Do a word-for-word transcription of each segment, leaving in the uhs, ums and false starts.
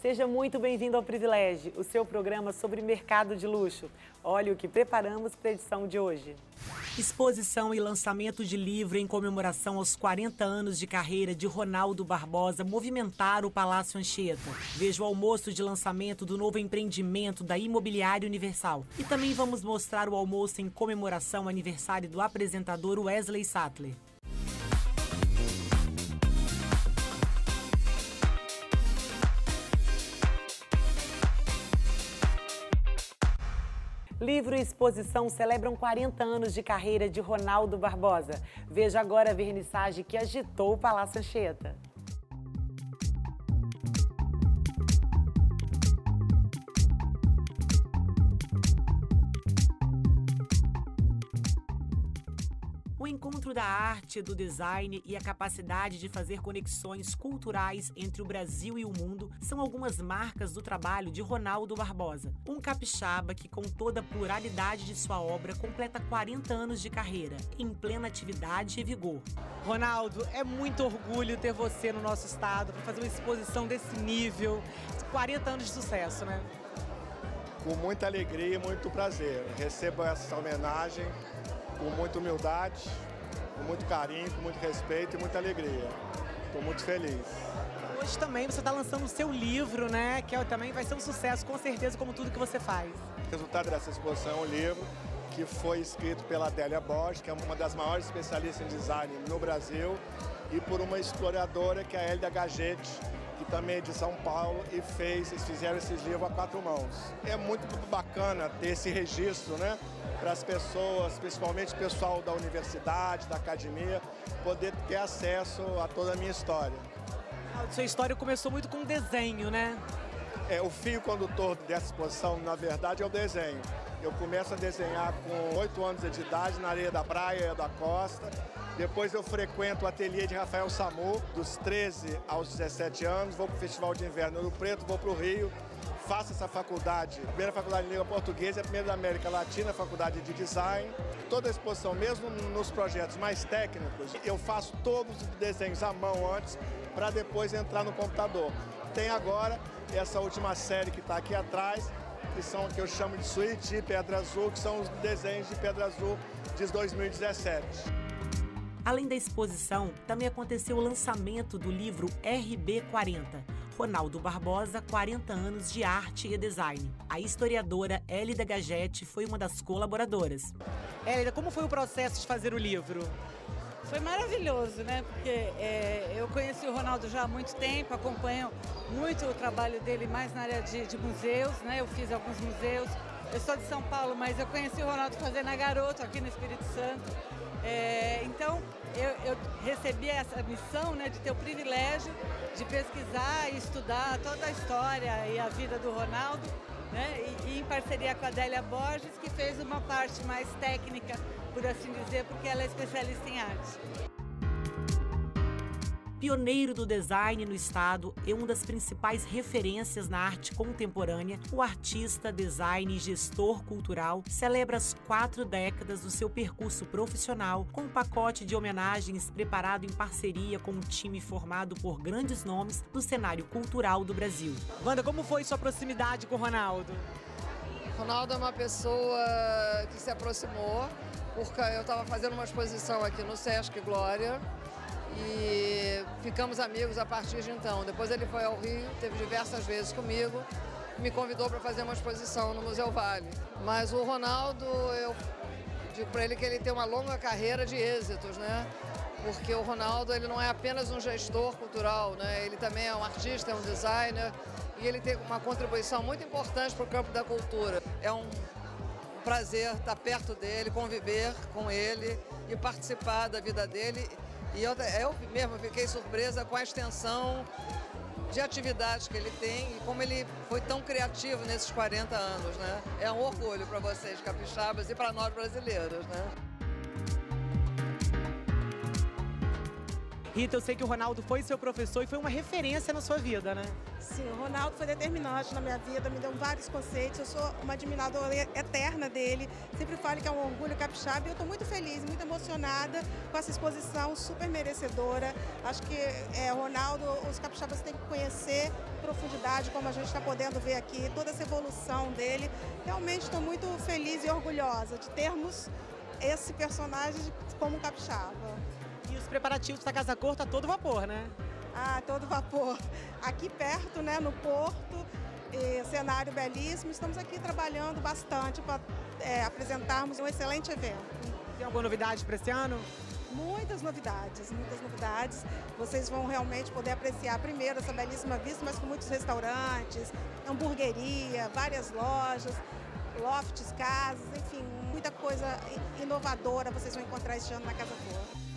Seja muito bem-vindo ao Privilégio, o seu programa sobre mercado de luxo. Olha o que preparamos para a edição de hoje. Exposição e lançamento de livro em comemoração aos quarenta anos de carreira de Ronaldo Barbosa movimentaram o Palácio Anchieta. Veja o almoço de lançamento do novo empreendimento da Imobiliária Universal. E também vamos mostrar o almoço em comemoração ao aniversário do apresentador Wesley Sattler. Livro e exposição celebram quarenta anos de carreira de Ronaldo Barbosa. Veja agora a vernissagem que agitou o Palácio Anchieta. O encontro da arte, do design e a capacidade de fazer conexões culturais entre o Brasil e o mundo são algumas marcas do trabalho de Ronaldo Barbosa, um capixaba que, com toda a pluralidade de sua obra, completa quarenta anos de carreira, em plena atividade e vigor. Ronaldo, é muito orgulho ter você no nosso estado para fazer uma exposição desse nível, quarenta anos de sucesso, né? Com muita alegria e muito prazer. Recebo essa homenagem com muita humildade, com muito carinho, com muito respeito e muita alegria. Estou muito feliz. Hoje também você está lançando o seu livro, né? Que também vai ser um sucesso, com certeza, como tudo que você faz. O resultado dessa exposição é um livro que foi escrito pela Adélia Borges, que é uma das maiores especialistas em design no Brasil, e por uma historiadora que é a Hélida Gagete, que também é de São Paulo e fez, eles fizeram esses livros a quatro mãos. É muito bacana ter esse registro, né? Para as pessoas, principalmente o pessoal da universidade, da academia, poder ter acesso a toda a minha história. A sua história começou muito com desenho, né? É, o fio condutor dessa exposição, na verdade, é o desenho. Eu começo a desenhar com oito anos de idade na areia da praia, da costa. Depois eu frequento o ateliê de Rafael Samu, dos treze aos dezessete anos. Vou para o Festival de Inverno no Preto, vou para o Rio. Faço essa faculdade, a primeira faculdade de língua portuguesa, a primeira da América Latina, a faculdade de design. Toda a exposição, mesmo nos projetos mais técnicos, eu faço todos os desenhos à mão antes, para depois entrar no computador. Tem agora essa última série que está aqui atrás, que são que eu chamo de Suíte Pedra Azul, que são os desenhos de Pedra Azul de dois mil e dezessete. Além da exposição, também aconteceu o lançamento do livro R B quarenta. Ronaldo Barbosa, quarenta anos de arte e design. A historiadora Hélida Gagete foi uma das colaboradoras. Hélida, como foi o processo de fazer o livro? Foi maravilhoso, né? Porque é, eu conheci o Ronaldo já há muito tempo, acompanho muito o trabalho dele mais na área de, de museus, né? Eu fiz alguns museus. Eu sou de São Paulo, mas eu conheci o Ronaldo fazendo a Garoto aqui no Espírito Santo. É, então, eu, eu recebi essa missão, né, de ter o privilégio de pesquisar e estudar toda a história e a vida do Ronaldo, né, e, e em parceria com a Adélia Borges, que fez uma parte mais técnica, por assim dizer, porque ela é especialista em arte. Pioneiro do design no estado e uma das principais referências na arte contemporânea, o artista, design e gestor cultural celebra as quatro décadas do seu percurso profissional com um pacote de homenagens preparado em parceria com um time formado por grandes nomes do cenário cultural do Brasil. Wanda, como foi sua proximidade com o Ronaldo? Ronaldo é uma pessoa que se aproximou, porque eu estava fazendo uma exposição aqui no Sesc Glória, e ficamos amigos a partir de então. Depois ele foi ao Rio, teve diversas vezes comigo, me convidou para fazer uma exposição no Museu Vale. Mas o Ronaldo, eu digo para ele que ele tem uma longa carreira de êxitos, né? Porque o Ronaldo, ele não é apenas um gestor cultural, né? Ele também é um artista, é um designer, e ele tem uma contribuição muito importante para o campo da cultura. É um prazer estar perto dele, conviver com ele e participar da vida dele. E eu, eu mesmo fiquei surpresa com a extensão de atividades que ele tem e como ele foi tão criativo nesses quarenta anos, né? É um orgulho para vocês, capixabas, e para nós brasileiros, né? Rita, eu sei que o Ronaldo foi seu professor e foi uma referência na sua vida, né? Sim, o Ronaldo foi determinante na minha vida, me deu vários conceitos, eu sou uma admiradora eterna dele, sempre falo que é um orgulho capixaba e eu estou muito feliz, muito emocionada com essa exposição, super merecedora. Acho que é, o Ronaldo, os capixabas têm que conhecer em profundidade, como a gente está podendo ver aqui, toda essa evolução dele. Realmente estou muito feliz e orgulhosa de termos esse personagem como capixaba. E os preparativos da Casa Cor tá todo vapor, né? Ah, todo vapor. Aqui perto, né, no Porto, e cenário belíssimo. Estamos aqui trabalhando bastante para é, apresentarmos um excelente evento. Tem alguma novidade para esse ano? Muitas novidades, muitas novidades. Vocês vão realmente poder apreciar primeiro essa belíssima vista, mas com muitos restaurantes, hamburgueria, várias lojas, lofts, casas, enfim, muita coisa inovadora vocês vão encontrar este ano na Casa Cor.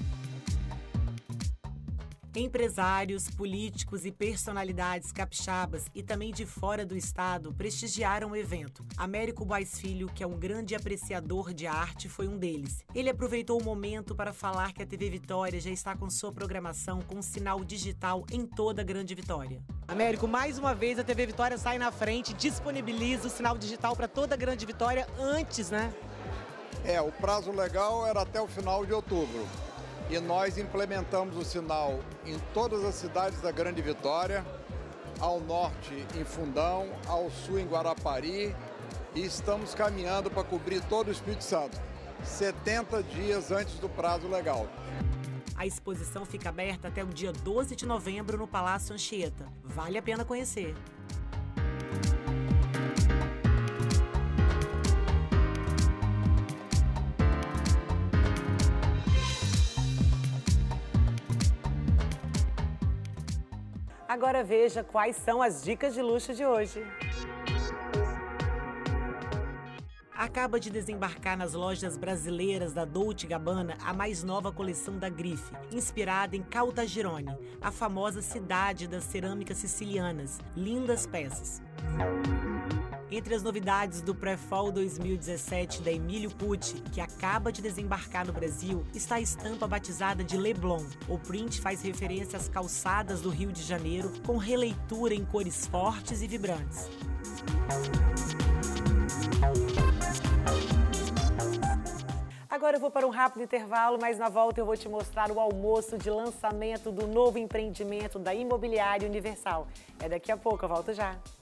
Empresários, políticos e personalidades capixabas e também de fora do estado prestigiaram o evento. Américo Buais Filho, que é um grande apreciador de arte, foi um deles. Ele aproveitou o momento para falar que a T V Vitória já está com sua programação com sinal digital em toda a Grande Vitória. Américo, mais uma vez a T V Vitória sai na frente, disponibiliza o sinal digital para toda a Grande Vitória antes, né? É, o prazo legal era até o final de outubro. E nós implementamos o sinal em todas as cidades da Grande Vitória, ao norte em Fundão, ao sul em Guarapari, e estamos caminhando para cobrir todo o Espírito Santo, setenta dias antes do prazo legal. A exposição fica aberta até o dia doze de novembro no Palácio Anchieta. Vale a pena conhecer. Agora veja quais são as dicas de luxo de hoje. Acaba de desembarcar nas lojas brasileiras da Dolce e Gabbana a mais nova coleção da Grife, inspirada em Caltagirone, a famosa cidade das cerâmicas sicilianas. Lindas peças. Entre as novidades do Pré-Fall dois mil e dezessete da Emílio Pucci, que acaba de desembarcar no Brasil, está a estampa batizada de Leblon. O print faz referência às calçadas do Rio de Janeiro, com releitura em cores fortes e vibrantes. Agora eu vou para um rápido intervalo, mas na volta eu vou te mostrar o almoço de lançamento do novo empreendimento da Imobiliária Universal. É daqui a pouco, eu volto já.